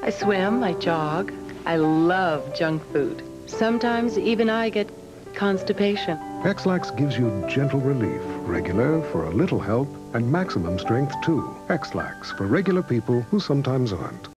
I swim, I jog. I love junk food. Sometimes even I get constipation. Ex-Lax gives you gentle relief, regular for a little help, and maximum strength too. Ex-Lax for regular people who sometimes aren't.